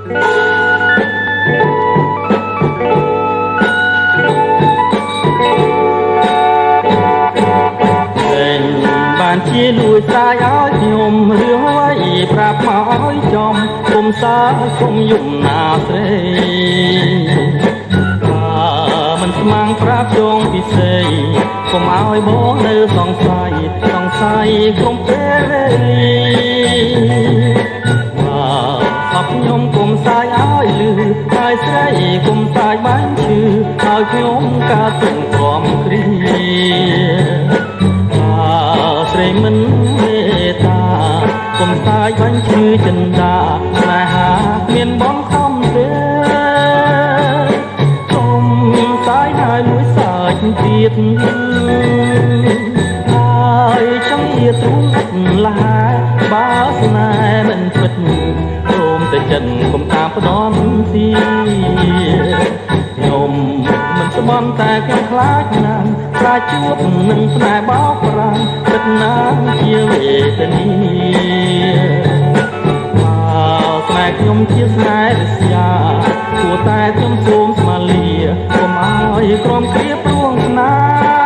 បានជាលួចស្រាយឲ្យខ្ញុំរឿងអ្វីប្រាប់មកឲ្យចំគុំសាគុំយំណាស្រីមិនស្មាំងប្រាប់ចងពិសេសគុំឲ្យបងនៅសង្ស័យគុំពេលវេលាអបខ្ញុំគុំសាយឲ្យលឺហើយស្រីគុំសាយបានឈឺឲ្យខ្ញុំកាទុំក្រំគ្រាស្រីមិនមេត្តាគុំសាយបាញ់ឈឺចិន្តាស្នេហាមានបងខំទេគុំសាយហើយលួចសាច់ទៀតហើយចង់ជាទ្រូងឡាបើស្នេហ៍មិនពិតព្រមតែចិនគុំតាមផ្ដំទីខ្ញុំមិនស្បន់តែខ្ញុំខ្លាចណាស់ខ្លាចជួបនឹងស្នេហ៍បោកប្រាំងពិតណាស់ជាវេទនាស្នេហ៍ខ្ញុំជាស្នេហ៍រស្យាគួរតែខ្ញុំសូមស្មាលាកុំឲ្យក្រុមគ្រាព្រួងស្នេហ៍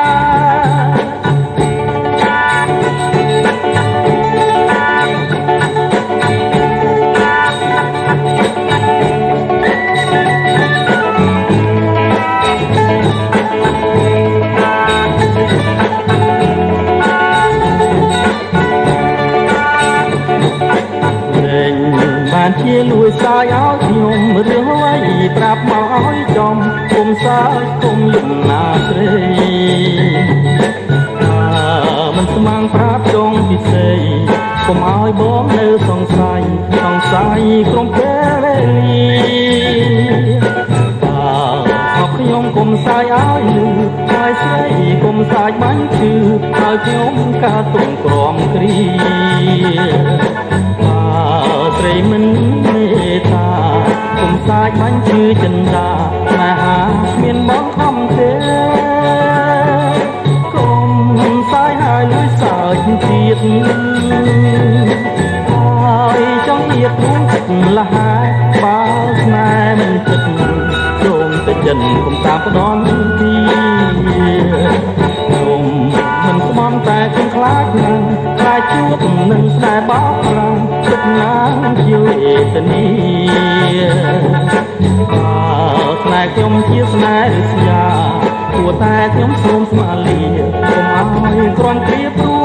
បានជាលួចសាយឲ្យខ្ញុំរឿងអ្វីប្រាប់មកឲ្យចំគុំសាយគុំយំណាស្រីមិនស្មាំងប្រាប់ចងពិសេសគុំឲ្យបងនៅសង្ស័យក្រុមពេលវេលាអបខ្ញុំគុំសាយឲ្យលឺហើយស្រីគុំសាយបាញ់ឈឺឲ្យខ្ញុំកាទុំក្រំគ្រាស្រីមិនមេត្តាគុំសាយបាញ់ឈឺចិន្តាស្នេហាមានបងខំទេគុំសាយហើយលួចសាច់ទៀតហើយចង់ៀតរួងចិត្តលះបើស្នេហ៍មិនពិតសូមតែចិនគុំតាមផ្ដំទីគុំមិនស្មន់តែគុំខ្លាចណាស់ខ្លាចជួបនឹងស្នេហ៍បោកប្រាំងពិតណាស់ជាវេទនាស្នេហ៍ខ្ញុំជាស្នេហ៍រស្យាគួរតែខ្ញុំសូមស្មាលាកុំឲ្យគ្រាន់ព្រៀប